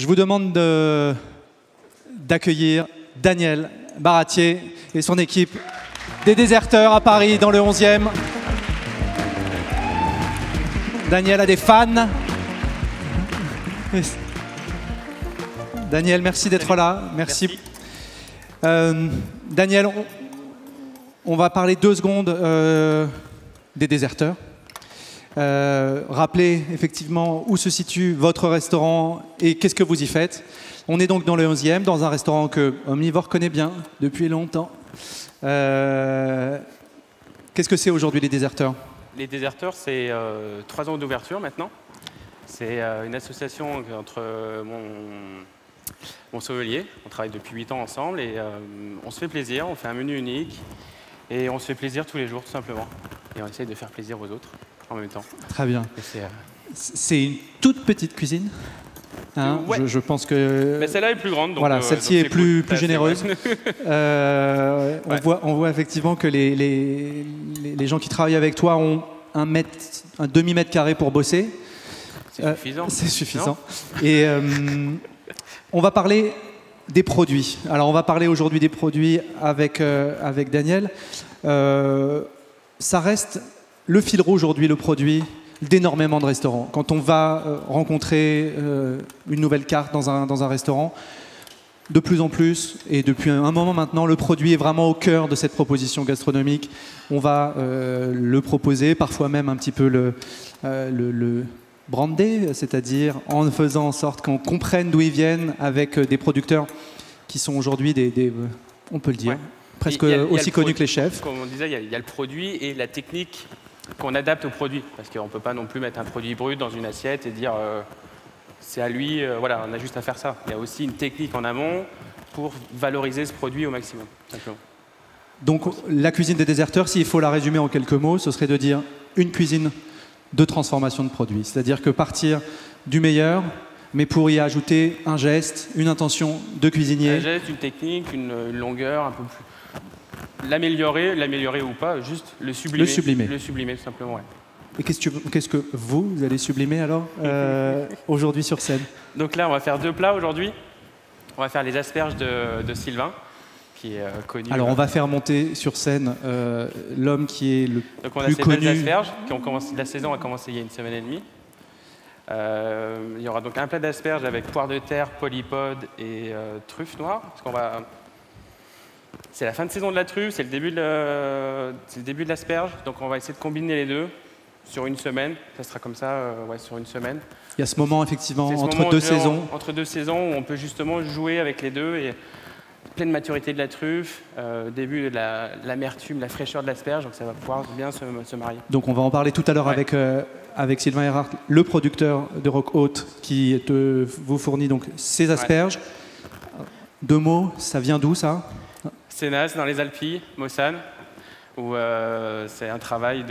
Je vous demande d'accueillir Daniel Baratier et son équipe des Déserteurs à Paris dans le 11e. Daniel a des fans. Daniel, merci d'être là. Merci. Daniel, on va parler 2 secondes des Déserteurs. Rappelez effectivement où se situe votre restaurant et qu'est-ce que vous y faites. On est donc dans le 11e, dans un restaurant que Omnivore connaît bien depuis longtemps. Qu'est-ce que c'est aujourd'hui les Déserteurs? Les Déserteurs, c'est 3 ans d'ouverture maintenant. C'est une association entre mon sommelier. On travaille depuis 8 ans ensemble et on se fait plaisir, on fait un menu unique et on se fait plaisir tous les jours tout simplement. Et on essaye de faire plaisir aux autres en même temps. Très bien. C'est une toute petite cuisine. Hein, ouais. je pense que... Mais celle-là est plus grande. Donc, voilà, celle-ci est plus généreuse. Ouais. On voit effectivement que les gens qui travaillent avec toi ont un demi-mètre carré pour bosser. C'est suffisant. C'est suffisant. Et on va parler des produits. Alors on va parler aujourd'hui des produits avec Daniel. Ça reste le fil rouge aujourd'hui, le produit d'énormément de restaurants. Quand on va rencontrer une nouvelle carte dans un restaurant, de plus en plus, et depuis un moment maintenant, le produit est vraiment au cœur de cette proposition gastronomique. On va le proposer, parfois même un petit peu le brander, c'est-à-dire en faisant en sorte qu'on comprenne d'où ils viennent avec des producteurs qui sont aujourd'hui on peut le dire, presque aussi connus que les chefs. Comme on disait, il y a le produit et la technique qu'on adapte au produit. Parce qu'on ne peut pas non plus mettre un produit brut dans une assiette et dire c'est à lui, voilà, on a juste à faire ça. Il y a aussi une technique en amont pour valoriser ce produit au maximum, simplement. Donc la cuisine des Déserteurs, s'il faut la résumer en quelques mots, ce serait de dire une cuisine de transformation de produits. C'est-à-dire que partir du meilleur, mais pour y ajouter un geste, une intention de cuisinier. Un geste, une technique, une longueur, un peu plus... L'améliorer ou pas, juste le sublimer. Le sublimer. Le sublimer, tout simplement, ouais. Et qu'est-ce que vous allez sublimer alors aujourd'hui sur scène? Donc là, on va faire 2 plats aujourd'hui. On va faire les asperges de Sylvain, qui est connu. Alors on va faire monter sur scène l'homme qui est le Donc on a plus ces connu. belles asperges, la saison a commencé il y a 1 semaine et demie. Il y aura donc un plat d'asperges avec poire de terre, polypode et truffe noire. C'est la fin de saison de la truffe, c'est le début de l'asperge. Donc on va essayer de combiner les deux sur 1 semaine. Ça sera comme ça, sur 1 semaine. Il y a ce moment effectivement entre 2 saisons. Entre 2 saisons où on peut justement jouer avec les deux et pleine maturité de la truffe, début de l'amertume, la fraîcheur de l'asperge, donc ça va pouvoir bien se marier. Donc on va en parler tout à l'heure avec Sylvain Erhardt, le producteur de Rock Haute, qui vous fournit donc ces asperges. Ouais. 2 mots, ça vient d'où ça? Sénas, dans les Alpilles, Mossane, où c'est un travail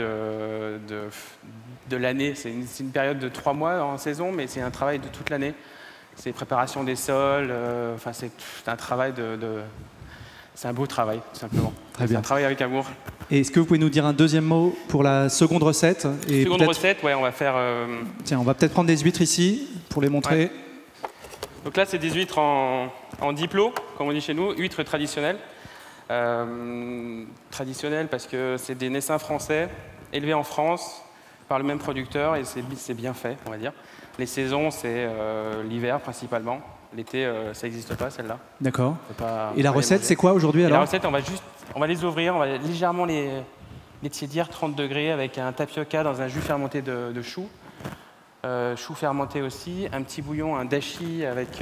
de l'année. C'est une période de 3 mois en saison, mais c'est un travail de toute l'année. C'est préparation des sols, c'est un travail c'est un beau travail, tout simplement. Très bien. C'est un travail avec amour. Et est-ce que vous pouvez nous dire un deuxième mot pour la seconde recette? Seconde recette, ouais, on va faire... Tiens, on va peut-être prendre des huîtres ici pour les montrer. Ouais. Donc là, c'est des huîtres en diplo, comme on dit chez nous, huîtres traditionnelles. Traditionnelles parce que c'est des naissins français, élevés en France par le même producteur et c'est bien fait, on va dire. Les saisons, c'est l'hiver principalement. L'été, ça n'existe pas, celle-là. D'accord. Et la recette, c'est quoi aujourd'hui alors? La recette, on va les ouvrir, on va légèrement les tiédir 30 degrés avec un tapioca dans un jus fermenté de chou. Chou fermenté aussi, un petit bouillon, un dashi avec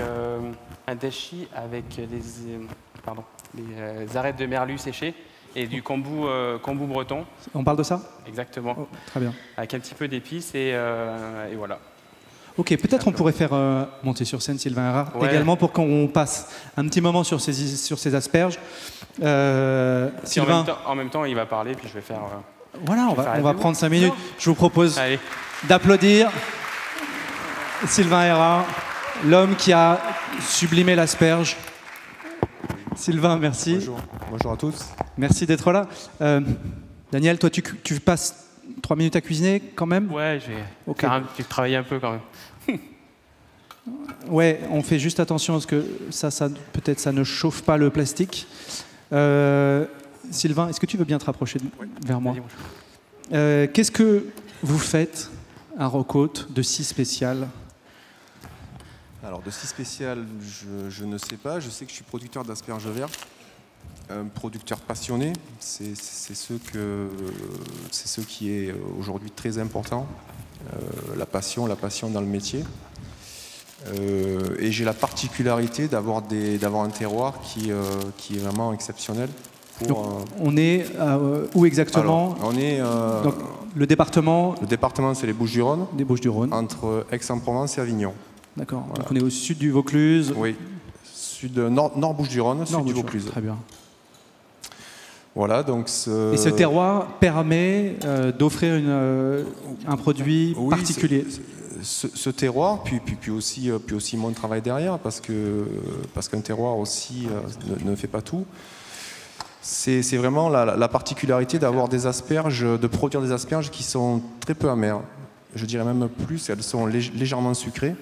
les arêtes de merlu séchées et du kombu breton. On parle de ça? Exactement. Oh, très bien. Avec un petit peu d'épices et voilà. Ok, peut-être on pourrait faire monter sur scène Sylvain Erhardt également pour qu'on passe un petit moment sur ces asperges. Sylvain, en même temps, il va parler, puis je vais faire... voilà, on va prendre 5 minutes. Je vous propose d'applaudir Sylvain Erhardt, l'homme qui a sublimé l'asperge. Sylvain, merci. Bonjour. Bonjour à tous. Merci d'être là. Daniel, toi, tu passes 3 minutes à cuisiner quand même? Ouais, je vais travailler un peu quand même. Ouais, on fait juste attention parce que peut-être ça ne chauffe pas le plastique. Sylvain, est-ce que tu veux bien te rapprocher vers moi? Qu'est-ce que vous faites à Rocôte de si spécial? Alors, de si spécial, je ne sais pas. Je sais que je suis producteur d'asperges vertes, un producteur passionné. C'est ce qui est aujourd'hui très important, la passion dans le métier. Et j'ai la particularité d'avoir un terroir qui est vraiment exceptionnel. On est où exactement? Alors, on est donc, le département. Le département, c'est les Bouches-du-Rhône. Les Bouches-du-Rhône. Entre Aix-en-Provence et Avignon. D'accord. Voilà. Donc on est au sud du Vaucluse. Oui. Nord Bouches-du-Rhône, sud du Vaucluse. Très bien. Voilà, donc Et ce terroir permet d'offrir un produit particulier. Ce terroir, puis aussi mon travail derrière, parce qu'un terroir aussi ne fait pas tout. C'est vraiment la particularité d'avoir des asperges, de produire des asperges qui sont très peu amères. Je dirais même plus, elles sont légèrement sucrées.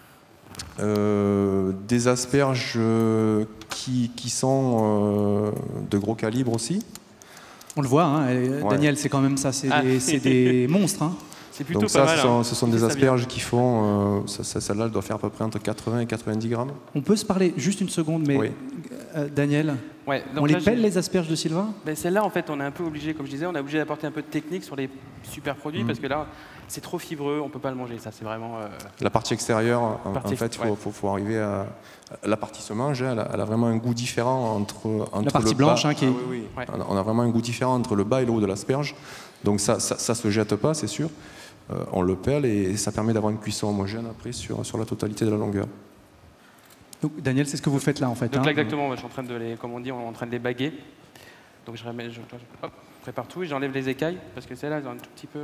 Des asperges qui sont de gros calibre aussi. On le voit, hein, Daniel, c'est quand même ça, c'est des monstres. Hein. C'est plutôt donc pas ça, mal. ce sont des asperges qui font, celle-là, elle doit faire à peu près entre 80 et 90 grammes. On peut se parler juste une seconde, mais oui. Daniel, ouais, donc on les pèle les asperges de Sylvain? Ben celle-là, en fait, on est un peu obligé, comme je disais, on est obligé d'apporter un peu de technique sur les super produits parce que là, c'est trop fibreux, on peut pas le manger. Ça, c'est vraiment. La partie extérieure, en fait, il faut arriver à. La partie se mange, elle a vraiment un goût différent entre la partie blanche, hein, qui est. Ah, oui. Ouais. On a vraiment un goût différent entre le bas et le haut de l'asperge. Donc ça se jette pas, c'est sûr. On le pèle et ça permet d'avoir une cuisson homogène après sur la totalité de la longueur. Donc, Daniel, c'est ce que vous faites là en fait. Donc hein. là, exactement, je suis en train de les, comme on dit, on est en train de les baguer. Donc je prépare tout et j'enlève les écailles parce que celles-là, elles ont un tout petit peu.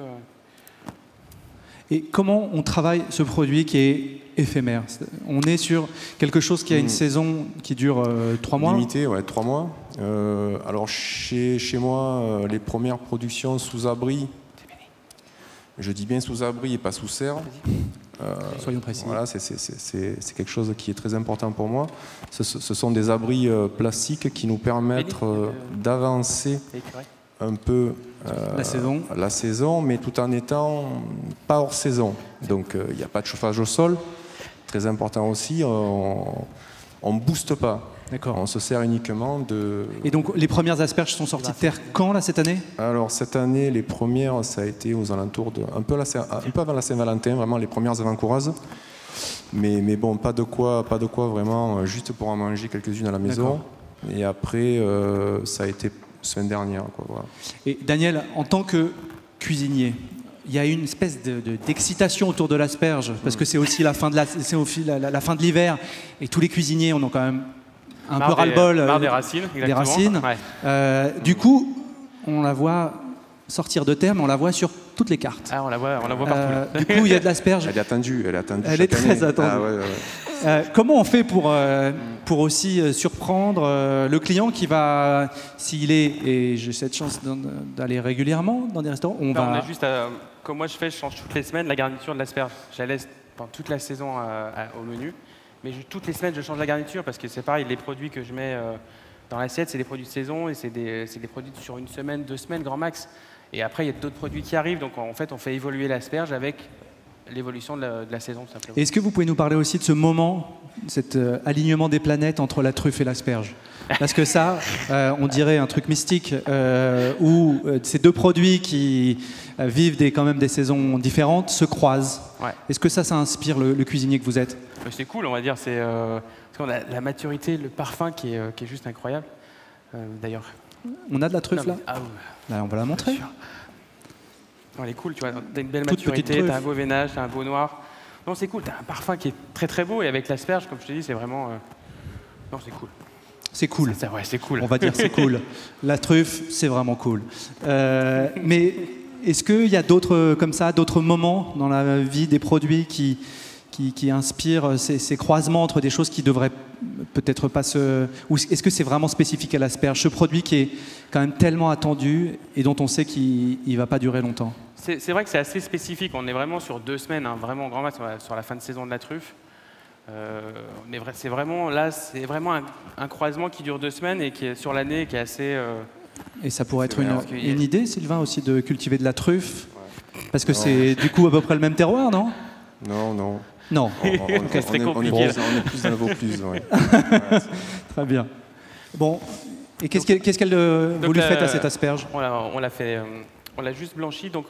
Et comment on travaille ce produit qui est éphémère? On est sur quelque chose qui a une saison qui dure 3 mois? Limité, ouais, 3 mois. Alors chez moi, les premières productions sous abri, je dis bien sous abri et pas sous serre. Soyons précis. Voilà, c'est quelque chose qui est très important pour moi. Ce sont des abris plastiques qui nous permettent d'avancer un peu la saison, mais tout en étant pas hors saison. Donc il n'y a pas de chauffage au sol. Très important aussi, on ne booste pas. D'accord. On se sert uniquement de... Et donc les premières asperges sont sorties de terre quand là cette année? Alors cette année, les premières, ça a été aux alentours de... Un peu avant la Saint-Valentin, vraiment les premières avant-coureuses. Mais bon, pas de quoi vraiment, juste pour en manger quelques-unes à la maison. Et après, ça a été semaine dernière. Quoi, voilà. Et Daniel, en tant que cuisinier, il y a une espèce d'excitation autour de l'asperge, parce que c'est aussi la fin de l'hiver, et tous les cuisiniers on a quand même un peu ras-le-bol des racines. Des racines. Ouais. Du coup, on la voit sortir de terre, mais on la voit sur toutes les cartes. Ah, on la voit partout. Du coup, il y a de l'asperge. Elle est attendue. Elle est très attendue. Ah, ouais. Comment on fait pour aussi surprendre le client qui va, s'il est, et j'ai cette chance d'aller régulièrement dans des restaurants, on a juste, comme moi je change toutes les semaines la garniture de l'asperge. Je la laisse pendant toute la saison au menu. Mais toutes les semaines, je change la garniture parce que c'est pareil, les produits que je mets dans l'assiette, c'est des produits de saison et c'est des produits sur 1 semaine, 2 semaines, grand max. Et après, il y a d'autres produits qui arrivent. Donc, en fait, on fait évoluer l'asperge avec l'évolution de la saison, tout simplement. Est-ce que vous pouvez nous parler aussi de ce moment, cet alignement des planètes entre la truffe et l'asperge? Parce que ça, on dirait un truc mystique où ces deux produits qui vivent quand même des saisons différentes se croisent. Ouais. Est-ce que ça inspire le cuisinier que vous êtes? C'est cool, on va dire. Parce qu'on a la maturité, le parfum qui est juste incroyable. D'ailleurs. On a de la truffe là? Là, on va la montrer. Non, elle est cool, tu vois. T'as une belle maturité, t'as un beau veinage, t'as un beau noir. Non, c'est cool. T'as un parfum qui est très très beau et avec l'asperge, comme je te dis, c'est vraiment. Non, c'est cool. C'est cool. Ouais, c'est cool. On va dire c'est cool. La truffe, c'est vraiment cool. Mais est-ce qu'il y a d'autres moments dans la vie des produits qui inspirent ces croisements entre des choses qui devraient peut-être pas se... Ou est-ce que c'est vraiment spécifique à l'asperge, ce produit qui est quand même tellement attendu et dont on sait qu'il ne va pas durer longtemps? C'est vrai que c'est assez spécifique. On est vraiment sur 2 semaines, hein, vraiment grand max sur la fin de saison de la truffe. C'est vraiment un croisement qui dure 2 semaines et qui est sur l'année, qui est assez... Et ça pourrait être une idée, Sylvain, aussi de cultiver de la truffe, parce que c'est du coup à peu près le même terroir, non? Non, non. Non. On est plus dans le Vaucluse, ouais. Très bien. Bon, et qu'est-ce qu'elle vous lui faites à cette asperge? On l'a juste blanchi, donc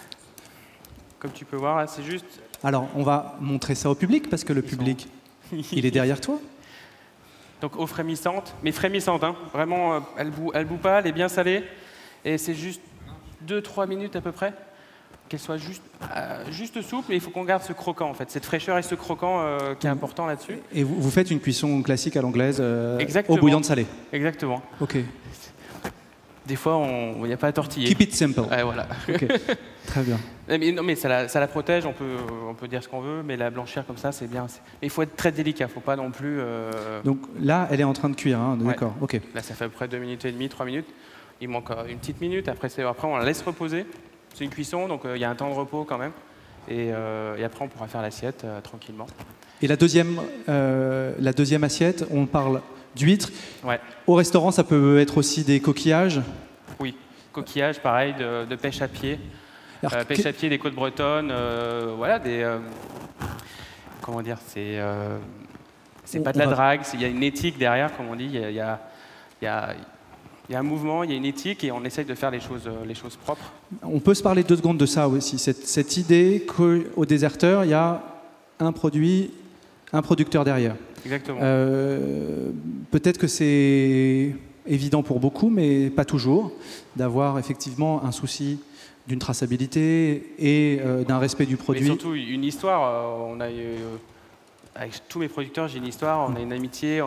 comme tu peux voir, là, c'est juste... Alors, on va montrer ça au public, parce que le public, il est derrière toi. Donc eau frémissante, mais frémissante, hein. Vraiment, elle bout pas, elle est bien salée, et c'est juste 2-3 minutes à peu près, qu'elle soit juste souple, et il faut qu'on garde ce croquant en fait, cette fraîcheur et ce croquant qui est important là-dessus. Et vous faites une cuisson classique à l'anglaise, eau bouillante salée. Exactement. Ok. Des fois, il n'y a pas à tortiller. Keep it simple. Ouais, voilà. Okay. Très bien. Mais ça la protège, on peut dire ce qu'on veut, mais la blanchir comme ça, c'est bien. Mais il faut être très délicat, il ne faut pas non plus... Donc là, elle est en train de cuire, hein, d'accord. Ouais. Ok. Là, ça fait à peu près 2 minutes et demie, 3 minutes. Il manque une petite minute, après on la laisse reposer. C'est une cuisson, donc il y a un temps de repos quand même. Et après, on pourra faire l'assiette tranquillement. Et la deuxième assiette, on parle d'huîtres. Ouais. Au restaurant, ça peut être aussi des coquillages. Oui, coquillages, pareil, de pêche à pied. Pêche à pied des côtes bretonnes, voilà, comment dire, c'est pas de la drague, il y a une éthique derrière, comme on dit, il y a un mouvement, il y a une éthique et on essaye de faire les choses propres. On peut se parler 2 secondes de ça aussi, cette idée qu'au déserteur, il y a un producteur derrière. Exactement. Peut-être que c'est évident pour beaucoup, mais pas toujours, d'avoir effectivement un souci d'une traçabilité et d'un respect du produit. Mais surtout une histoire. Avec tous mes producteurs, j'ai une histoire, on a une amitié,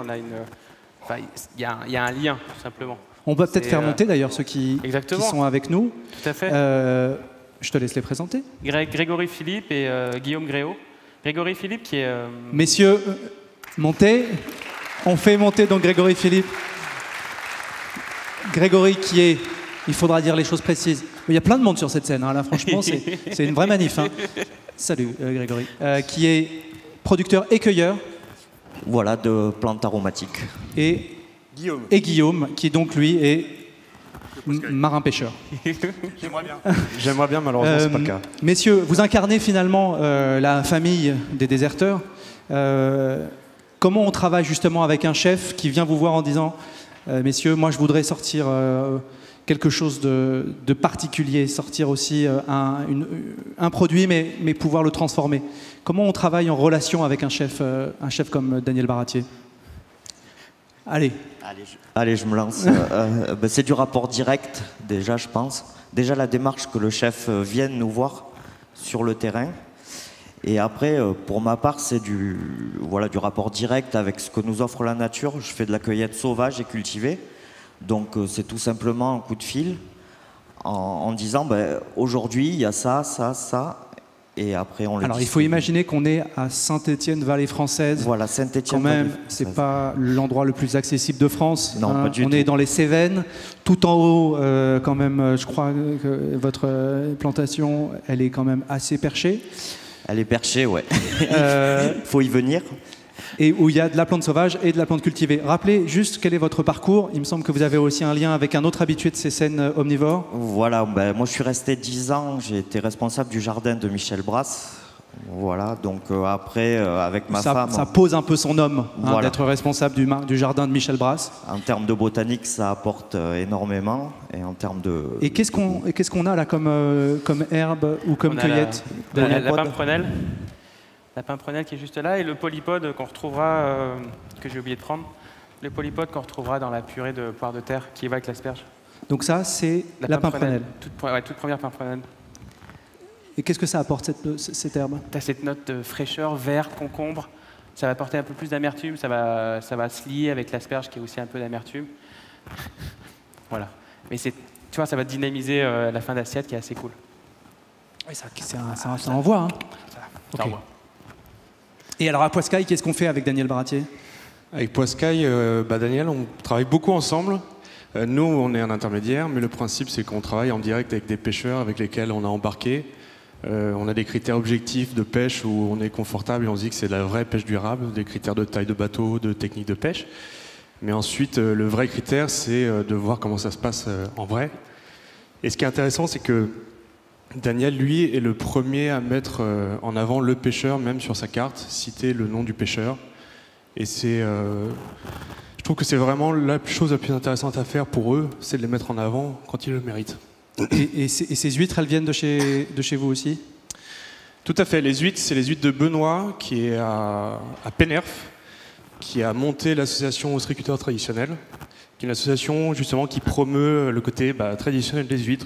il y a un lien, tout simplement. On peut peut-être faire monter d'ailleurs ceux qui sont avec nous. Tout à fait. Je te laisse les présenter. Grégory Philippe et Guillaume Gréau. Grégory Philippe qui est... Messieurs, montez. On fait monter donc Grégory Philippe. Grégory qui est... Il faudra dire les choses précises. Il y a plein de monde sur cette scène, hein, là franchement, c'est une vraie manif. Hein. Salut Grégory. Qui est producteur et cueilleur. Voilà, de plantes aromatiques. Et Guillaume, qui donc lui est marin-pêcheur. J'aimerais bien, malheureusement, c'est pas le cas. Messieurs, vous incarnez finalement la famille des déserteurs. Comment on travaille justement avec un chef qui vient vous voir en disant messieurs, moi je voudrais sortir quelque chose de particulier, sortir aussi un produit, mais pouvoir le transformer. Comment on travaille en relation avec un chef comme Daniel Baratier? Allez, je me lance. C'est du rapport direct, déjà, je pense. Déjà, la démarche que le chef vienne nous voir sur le terrain. Et après, pour ma part, c'est du rapport direct avec ce que nous offre la nature. Je fais de la cueillette sauvage et cultivée. Donc, c'est tout simplement un coup de fil en disant aujourd'hui, il y a ça, ça, ça. Et après, on le Alors, il faut imaginer qu'on est à Saint-Étienne-Vallée française. Voilà, Saint-Étienne. Quand même, c'est pas l'endroit le plus accessible de France. Non, pas du tout. On est dans les Cévennes, tout en haut, quand même. Je crois que votre plantation, elle est quand même assez perchée. Elle est perchée, ouais. Faut y venir. Et où il y a de la plante sauvage et de la plante cultivée. Rappelez juste quel est votre parcours. Il me semble que vous avez aussi un lien avec un autre habitué de ces scènes omnivores. Voilà, moi je suis resté 10 ans, j'ai été responsable du jardin de Michel Brasse. Voilà, donc après, avec ma femme... Ça pose un peu son homme, voilà, d'être responsable du jardin de Michel Brasse. En termes de botanique, ça apporte énormément. Et en termes de... Et qu'est-ce qu'on a là comme herbe ou comme cueillette? La pimprenelle. La pimprenelle qui est juste là et le polypode qu'on retrouvera, que j'ai oublié de prendre, le polypode qu'on retrouvera dans la purée de poire de terre qui va avec l'asperge. Donc ça, c'est la pimprenelle. Toute première pimprenelle. Et qu'est-ce que ça apporte, cette herbe? Tu as cette note de fraîcheur, vert, concombre. Ça va apporter un peu plus d'amertume, ça va se lier avec l'asperge qui est aussi un peu d'amertume. Voilà. Mais tu vois, ça va dynamiser la fin d'assiette qui est assez cool. Oui, ça envoie. Hein. Ça envoie. Et alors à Poiscaille, qu'est-ce qu'on fait avec Daniel Baratier? Avec Poiscaille, Daniel, on travaille beaucoup ensemble. Nous, on est un intermédiaire, mais le principe, c'est qu'on travaille en direct avec des pêcheurs avec lesquels on a embarqué On a des critères objectifs de pêche où on est confortable et on se dit que c'est de la vraie pêche durable, des critères de taille de bateau, de technique de pêche. Mais ensuite, le vrai critère, c'est de voir comment ça se passe en vrai. Et ce qui est intéressant, c'est que Daniel, lui, est le premier à mettre en avant le pêcheur, même sur sa carte, citer le nom du pêcheur. Et je trouve que c'est vraiment la chose la plus intéressante à faire pour eux, c'est de les mettre en avant quand ils le méritent. Et ces huîtres, elles viennent de chez vous aussi? Tout à fait. Les huîtres, c'est les huîtres de Benoît, qui est à Pénerf, qui a monté l'association Ostréiculteurs Traditionnels, qui est une association justement qui promeut le côté traditionnel des huîtres.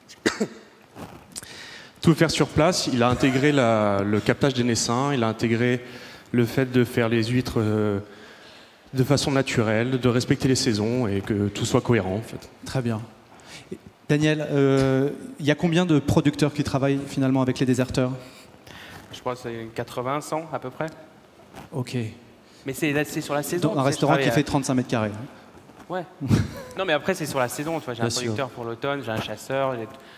Tout faire sur place. Il a intégré le captage des naissins, il a intégré le fait de faire les huîtres de façon naturelle, de respecter les saisons et que tout soit cohérent en fait. Très bien. Daniel, il y a combien de producteurs qui travaillent finalement avec les déserteurs? Je crois que c'est 80, 100 à peu près. Ok. Mais c'est sur la saison. Dans un restaurant qui fait 35 mètres carrés. Ouais. Non mais après c'est sur la saison. J'ai un producteur pour l'automne, j'ai un chasseur.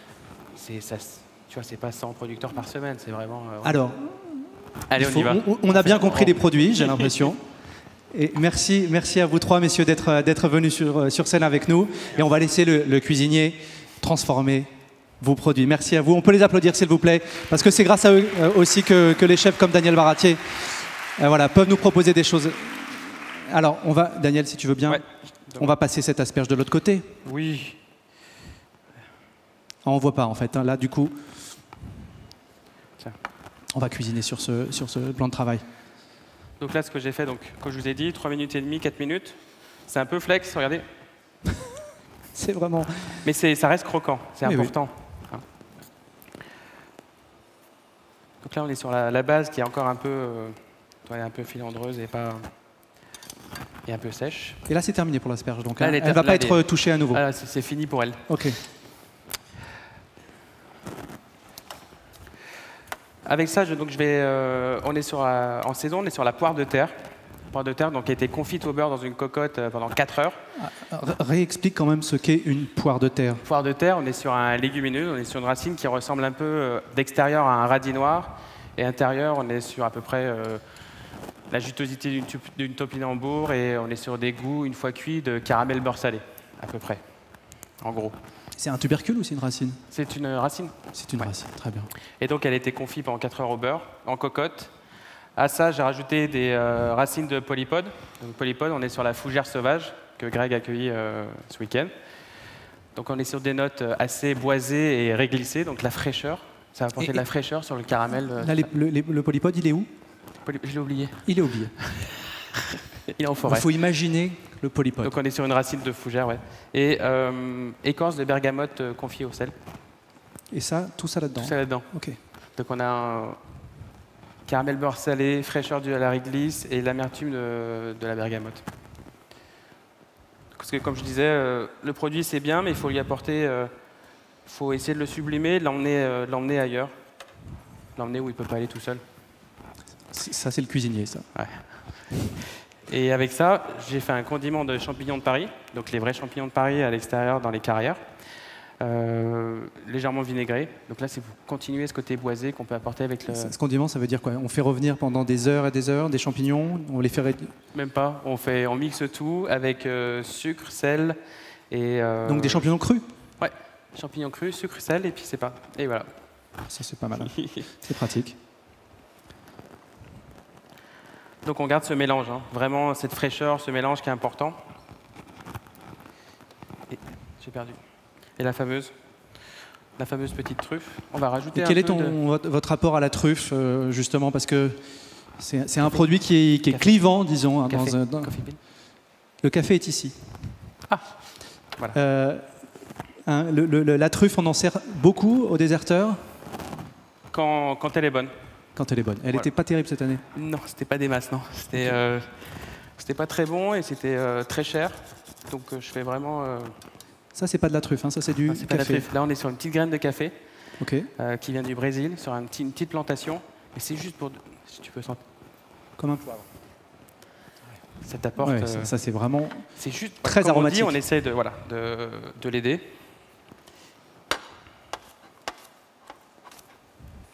Tu vois, c'est pas 100 producteurs par semaine, c'est vraiment... Alors, allez, on y va. On a bien compris les produits, j'ai l'impression. Et merci à vous trois, messieurs, d'être venus sur scène avec nous. Et on va laisser le cuisinier transformer vos produits. Merci à vous. On peut les applaudir, s'il vous plaît, parce que c'est grâce à eux aussi que les chefs comme Daniel Baratier peuvent nous proposer des choses. Alors, Daniel, si tu veux bien, on va passer cette asperge de l'autre côté. Oui. On ne voit pas, en fait. Là, du coup, on va cuisiner sur ce plan de travail. Donc là, ce que j'ai fait, comme je vous ai dit, 3 minutes et demie, 4 minutes. C'est un peu flex, regardez. C'est vraiment... Mais ça reste croquant, c'est important. Oui. Donc là, on est sur la base qui est encore un peu filandreuse et un peu sèche. Et là, c'est terminé pour l'asperge, donc elle ne va pas être touchée à nouveau. Ah, c'est fini pour elle. Ok. Avec ça, on est en saison, on est sur la poire de terre. Poire de terre donc, qui a été confite au beurre dans une cocotte pendant 4 heures. Réexplique quand même ce qu'est une poire de terre. Poire de terre, on est sur un légumineux, on est sur une racine qui ressemble un peu d'extérieur à un radis noir. Et intérieur, on est sur à peu près la jutosité d'une topinambour et on est sur des goûts, une fois cuits, de caramel beurre salé, à peu près, en gros. C'est un tubercule ou c'est une racine? C'est une racine. C'est une racine, très bien. Et donc elle a été confite pendant 4 heures au beurre, en cocotte. À ça, j'ai rajouté des racines de polypode. Donc polypode, on est sur la fougère sauvage que Greg a accueillie ce week-end. Donc on est sur des notes assez boisées et réglissées, donc la fraîcheur. Ça va apporter de la fraîcheur sur le caramel. Là, le polypode, il est où? Je l'ai oublié. Il est oublié. Il est en forêt. Il faut imaginer le polypode. Donc on est sur une racine de fougère, ouais. Et écorce de bergamote confiée au sel. Et ça, tout ça là-dedans? Tout ça là-dedans. Ok. Donc on a un caramel beurre salé, fraîcheur de la réglisse et l'amertume de la bergamote. Parce que comme je disais, le produit c'est bien, mais il faut lui apporter... Il faut essayer de le sublimer, de l'emmener ailleurs. L'emmener où il ne peut pas aller tout seul. Ça, c'est le cuisinier, ça. Ouais. Et avec ça, j'ai fait un condiment de champignons de Paris, donc les vrais champignons de Paris à l'extérieur, dans les carrières, légèrement vinaigrés. Donc là, c'est pour continuer ce côté boisé qu'on peut apporter avec le... Ce condiment, ça veut dire quoi? On fait revenir pendant des heures et des heures des champignons, on les fait... Même pas, on mixe tout avec sucre, sel et... Donc des champignons crus? Ouais, champignons crus, sucre, sel et puis c'est pas... Et voilà. Ça, c'est pas mal. C'est pratique. Donc on garde ce mélange, hein. Vraiment cette fraîcheur, ce mélange qui est important. J'ai perdu. Et la fameuse petite truffe. On va rajouter. Et quel est votre rapport à la truffe, justement, parce que c'est un produit qui est clivant, disons. Café. Le café est ici. Ah, voilà. La truffe, on en sert beaucoup aux déserteurs? Quand elle est bonne. Quand elle est bonne. Elle n'était pas terrible cette année? Non, c'était pas des masses, non. C'était pas très bon et c'était très cher. Donc je fais vraiment... Ça, c'est pas de la truffe, hein, ça c'est du café. Là, on est sur une petite graine de café qui vient du Brésil, sur une petite plantation. Et c'est juste pour... Si tu peux sentir. Comme un poivre. Ça t'apporte... Ouais, ça c'est vraiment c'est juste, très aromatique. On essaie de l'aider.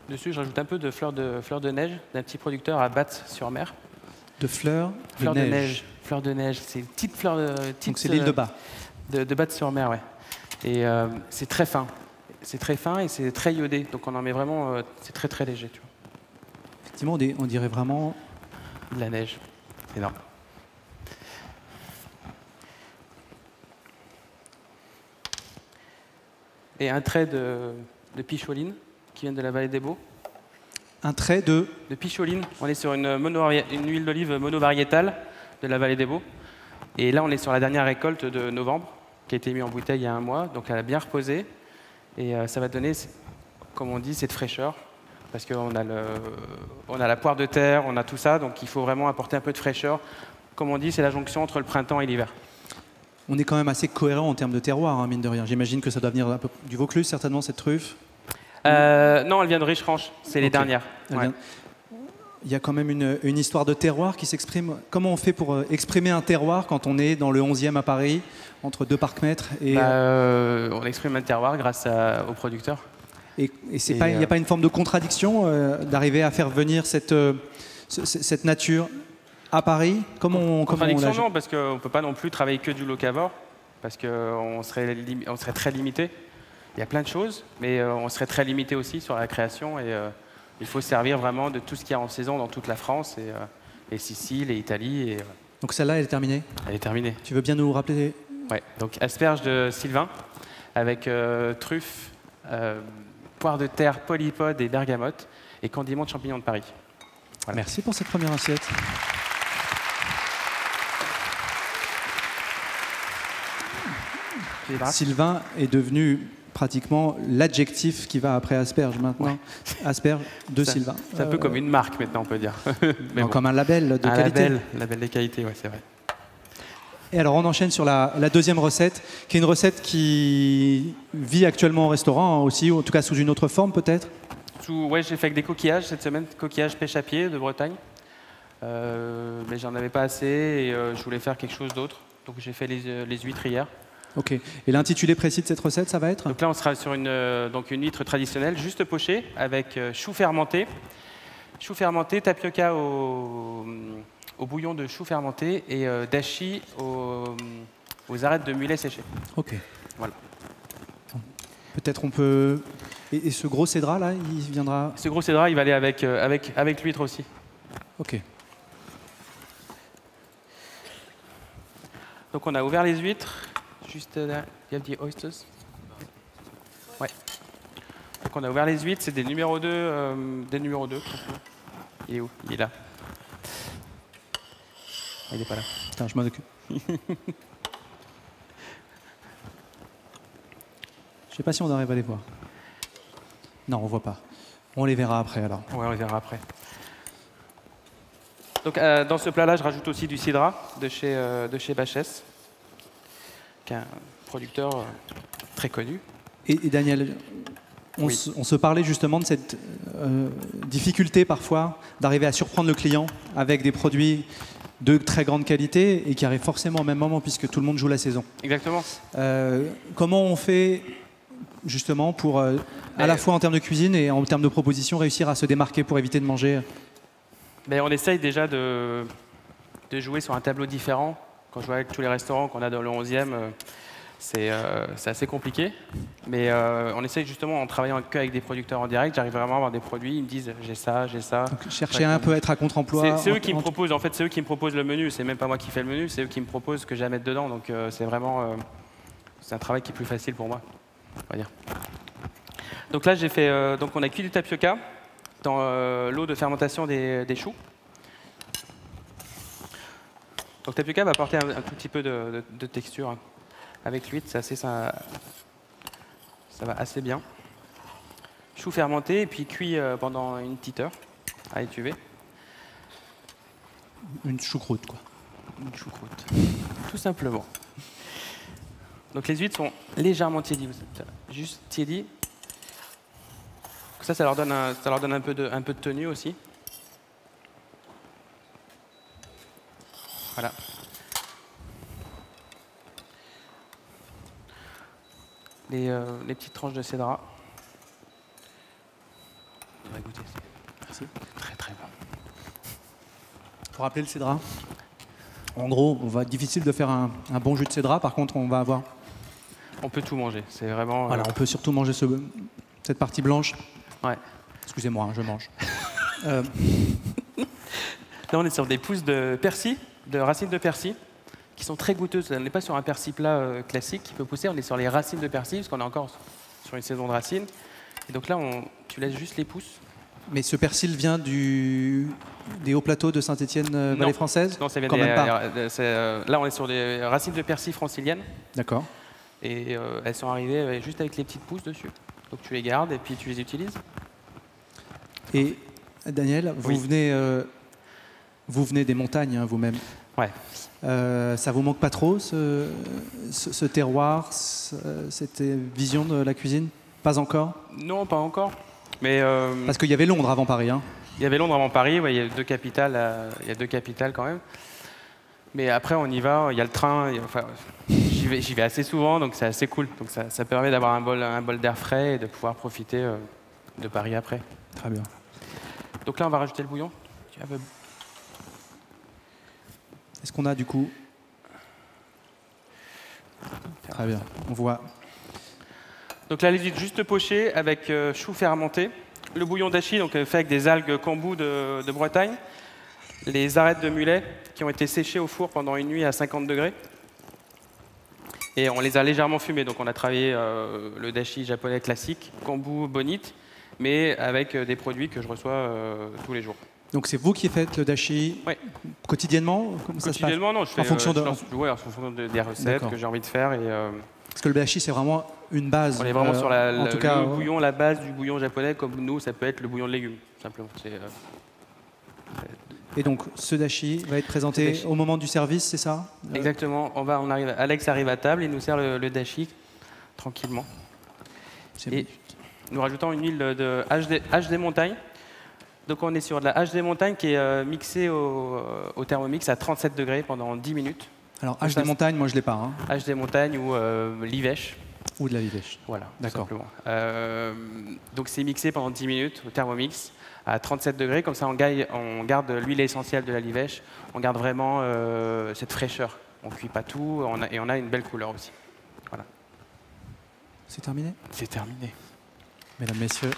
Dessus, je rajoute un peu de fleurs de neige d'un petit producteur à Batz-sur-Mer. De fleurs de neige. Fleurs de neige. C'est une petite fleur de... Donc c'est l'île de Bas. De Batz-sur-Mer, ouais. Et c'est très fin. C'est très fin et c'est très iodé. Donc on en met vraiment... c'est très très léger, tu vois. Effectivement, on dirait vraiment... De la neige. C'est énorme. Et un trait de picholine qui vient de la vallée des Baux. Un trait de picholine. On est sur une huile d'olive monovariétale de la vallée des Baux. Et là, on est sur la dernière récolte de novembre, qui a été mise en bouteille il y a un mois. Donc elle a bien reposé. Et ça va donner, comme on dit, cette fraîcheur. Parce qu'on a la poire de terre, on a tout ça. Donc il faut vraiment apporter un peu de fraîcheur. Comme on dit, c'est la jonction entre le printemps et l'hiver. On est quand même assez cohérent en termes de terroir, hein, mine de rien. J'imagine que ça doit venir un peu du Vaucluse, certainement, cette truffe. Non, elle vient de Riche-Franche. C'est les dernières. Ouais. Il y a quand même une histoire de terroir qui s'exprime. Comment on fait pour exprimer un terroir quand on est dans le 11e à Paris, entre 2 parcs-mètres et... On exprime un terroir grâce aux producteurs. Et il n'y a pas une forme de contradiction d'arriver à faire venir cette nature à Paris? Contradiction, non, parce qu'on ne peut pas non plus travailler que du locavore, parce qu'on serait très limité. Il y a plein de choses, mais on serait très limité aussi sur la création. Et il faut servir vraiment de tout ce qu'il y a en saison dans toute la France, et Sicile, et Italie. Donc celle-là, elle est terminée? Elle est terminée. Tu veux bien nous rappeler? Ouais, donc asperges de Sylvain, avec truffes, poire de terre, polypode et bergamote, et condiment de champignons de Paris. Voilà. Merci pour cette première assiette. Sylvain est devenu pratiquement l'adjectif qui va après asperge maintenant. Ouais. Asperge de Sylvain. C'est un peu comme une marque maintenant, on peut dire. Mais bon. Comme un label de qualité. Label de qualité, ouais, c'est vrai. Et alors on enchaîne sur la deuxième recette, qui est une recette qui vit actuellement au restaurant aussi, ou en tout cas sous une autre forme peut-être. Ouais, j'ai fait avec des coquillages cette semaine, coquillages pêche à pied de Bretagne. Mais j'en avais pas assez et je voulais faire quelque chose d'autre. Donc j'ai fait les huîtres hier. Ok. Et l'intitulé précis de cette recette, ça va être? Donc là, on sera sur une huître traditionnelle, juste pochée, avec chou fermenté. Chou fermenté, tapioca au bouillon de chou fermenté et dashi aux arêtes de mulet séchées. Ok. Voilà. Peut-être on peut... Et ce gros cédra, là, il viendra... Ce gros cédra, il va aller avec l'huître aussi. Ok. Donc on a ouvert les huîtres. Juste là, il y a des oysters. Ouais. Donc on a ouvert les huîtres, c'est des numéros 2. Des numéros 2. Il est où? Il est là. Il n'est pas là. Putain, je m'en occupe. Je sais pas si on arrive à les voir. Non, on voit pas. On les verra après alors. Ouais, on les verra après. Donc dans ce plat-là, je rajoute aussi du cidra de chez Bachès, qui est un producteur très connu. Et Daniel, on se parlait justement de cette difficulté parfois d'arriver à surprendre le client avec des produits de très grande qualité et qui arrivent forcément au même moment puisque tout le monde joue la saison. Exactement. Comment on fait justement pour, à la fois en termes de cuisine et en termes de proposition, réussir à se démarquer pour éviter de manger? On essaye déjà de jouer sur un tableau différent. Quand je vois avec tous les restaurants qu'on a dans le 11e, c'est assez compliqué. Mais on essaye justement, en travaillant qu'avec des producteurs en direct, j'arrive vraiment à avoir des produits, ils me disent j'ai ça, j'ai ça. Donc, chercher un peu à être à contre-emploi. C'est eux qui me proposent, en fait, c'est eux qui me proposent le menu, c'est même pas moi qui fais le menu, c'est eux qui me proposent ce que j'ai à mettre dedans. Donc c'est vraiment c'est un travail qui est plus facile pour moi, on va dire. Donc là j'ai fait, donc on a cuit du tapioca dans l'eau de fermentation des choux. Donc tapioca va apporter un tout petit peu de texture. Avec l'huître, ça va assez bien. Chou fermenté et puis cuit pendant une petite heure à étuver. Une choucroute, quoi. Une choucroute, tout simplement. Donc les huîtres sont légèrement tiédies, juste tiédies. Ça leur donne un peu de tenue aussi. Voilà. Les petites tranches de cédra. Pour rappeler le cédra, en gros, on va être difficile de faire un bon jus de cédra. Par contre, on va avoir... On peut tout manger. C'est vraiment... Voilà, on peut surtout manger cette partie blanche. Ouais. Excusez-moi, hein, je mange. Là, on est sur des pousses de persil, de racines de persil, qui sont très goûteuses. On n'est pas sur un persil plat classique qui peut pousser, on est sur les racines de persil, parce qu'on est encore sur une saison de racines. Et donc là, tu laisses juste les pousses. Mais ce persil vient des hauts plateaux de Saint-Étienne, vallée française? Non, ça vient quand même pas. Là, on est sur des racines de persil franciliennes. D'accord. Et elles sont arrivées juste avec les petites pousses dessus. Donc tu les gardes et puis tu les utilises. Et Daniel, vous venez des montagnes, hein, vous-même. Ouais. Ça vous manque pas trop, ce terroir, cette vision de la cuisine? Pas encore? Non, pas encore. Mais parce qu'il y avait Londres avant Paris. Hein. Il y avait Londres avant Paris, ouais, il y a deux capitales quand même. Mais après, on y va, il y a le train. Enfin, j'y vais assez souvent, donc c'est assez cool. Donc ça permet d'avoir un bol d'air frais et de pouvoir profiter de Paris après. Très bien. Donc là, on va rajouter le bouillon. Est-ce qu'on a du coup... Très bien, on voit... Donc là, les huîtres juste pochées avec chou fermenté. Le bouillon d'achi, donc fait avec des algues kombu de Bretagne. Les arêtes de mulet qui ont été séchées au four pendant une nuit à 50 degrés. Et on les a légèrement fumées. Donc on a travaillé le dashi japonais classique, kombu bonite, mais avec des produits que je reçois tous les jours. Donc c'est vous qui faites le dashi quotidiennement? Comment ça se passe? Quotidiennement, non. Je fais en fonction en fonction des recettes que j'ai envie de faire. Et, parce que le dashi, c'est vraiment une base. On est vraiment sur le bouillon, la base du bouillon japonais, comme nous, ça peut être le bouillon de légumes, simplement. Et donc, ce dashi va être présenté au moment du service, c'est ça? Exactement. Alex arrive à table et nous sert le dashi tranquillement. Et nous rajoutons une huile de hache des montagnes. Donc on est sur de la hache des montagnes qui est mixée au Thermomix à 37 degrés pendant 10 minutes. Alors hache des montagnes, moi je ne l'ai pas. Hein. Hache des montagnes ou l'ivèche. Ou de la livèche. Voilà, d'accord. Donc c'est mixé pendant 10 minutes au Thermomix à 37 degrés. Comme ça on garde l'huile essentielle de la livèche. On garde vraiment cette fraîcheur. On ne cuit pas tout et on a une belle couleur aussi. Voilà. C'est terminé? C'est terminé. Mesdames, Messieurs,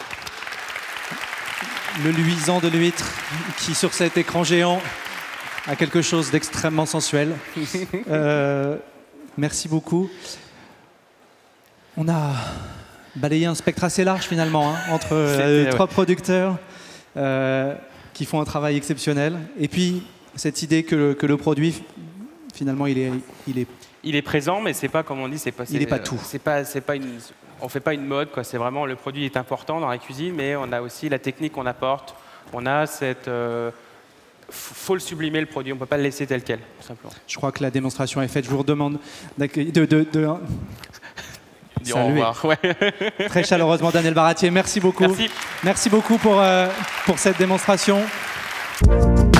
le luisant de l'huître qui, sur cet écran géant, a quelque chose d'extrêmement sensuel. Merci beaucoup. On a balayé un spectre assez large finalement, hein, entre trois producteurs qui font un travail exceptionnel. Et puis, cette idée que le produit, finalement, il est présent, mais c'est pas, comme on dit, il n'est pas tout. On ne fait pas une mode, quoi. C'est vraiment, le produit est important dans la cuisine, mais on a aussi la technique qu'on apporte. On a cette... faut le sublimer, le produit. On ne peut pas le laisser tel quel, tout simplement. Je crois que la démonstration est faite. Je vous redemande d'accueillir... Au revoir. Ouais. Très chaleureusement, Daniel Baratier. Merci beaucoup. Merci. Merci beaucoup pour cette démonstration.